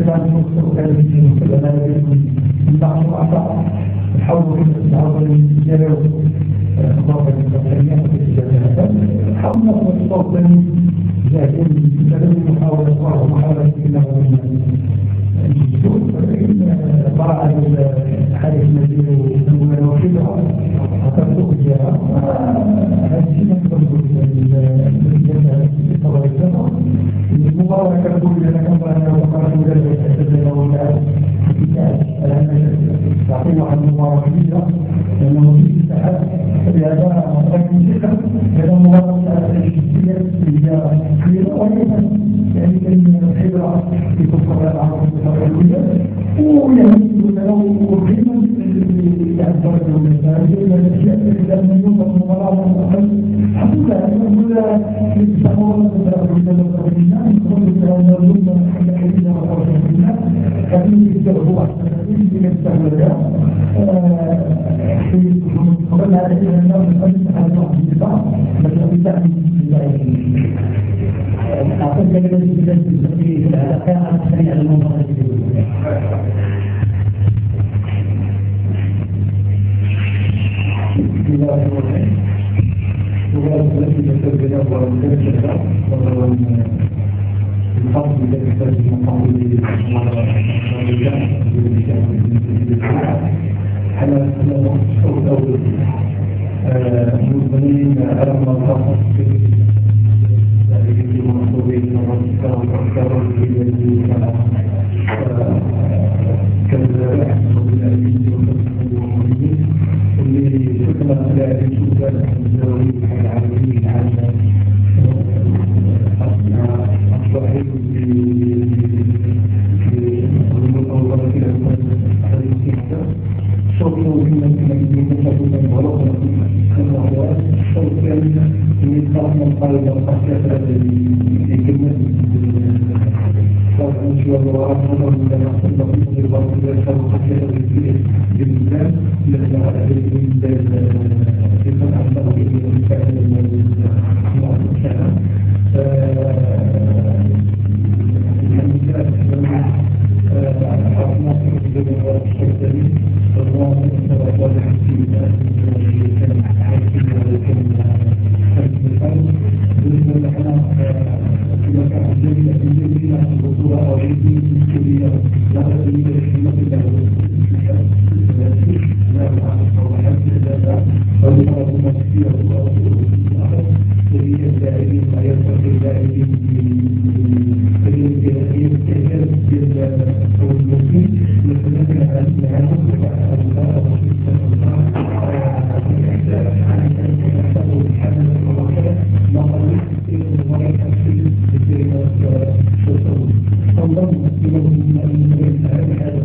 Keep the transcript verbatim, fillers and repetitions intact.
كان مستوى في الأمانة من بعض الأعضاء حاولوا كده تعرضوا للجلو أخبار الإنسانية في الجلسة حاولنا نتصور لكن تدري محاولة ومحاولة إنه طلع الحديث الذي هو وكيلها وتبدو إياها هذه نقدر نقول الجلسة الطوائفة المباركة تقول لنا كما أنه مقارنة مدرسة تتبين ولا كتاب الآن تعطيه عن المباركية لأنه في ساعات فلهذا ركن ثقة لأنه مباركة الشخصية هي كبيرة وأيضا يعني كلمة خبرة في تصرف العرب الأولية ويعني لو قيمة يعبر بالمثال الأشياء إذا لم يوجد مباراة أقل حقيقة أنه لا يتحول إلى الناس يقول أن اللغة الحديثة وقرصة الناس هذه الدعوة التي يستهلكها في قبل هذه الناس التي تحدث عن النظام مثل بتاعي أعتقد كلمة في العلاقات الثانية المنطقة بسم الله الرحمن الرحيم. سؤال التي تسجل أول كلمة وهو الفضل الذي يحتاج المقاول والرجال حنا الصوت أول المسلمين ألم نلقى في ذلك المنصوبين والرسالة والأفكار التي كذا أحسن بالأمين والمسلمين اللي شكرا على الشكرا الزوجي العالمي على أصبحت في المطورة إلى المسلمين شكرا فيما كنا نتكلم ورقم كما هو الشكرا من قام قائد القصة لكلمة فإن شاء الله أفضل من أن أصدق في الوقت ذلك القصة بالإنسان لأن هذا الإنسان يكون أفضل من الفعل المؤسسة الحمد لله أعطنا في الجميع الشكرين الله سبحانه وتعالى في كلمة حكيمة وكلمة حكيمة بالنسبة لنا كما كان الجميع في الجميع البطولة أو عيدين الكبيرة لا تريد الحكمة الله لا تعرف صلاحات الإدارة والمرض المسكية والآخر وهي اللاعبين ما يرتقي اللاعبين في الكثير بالمسلمين لكن هذا Thank you.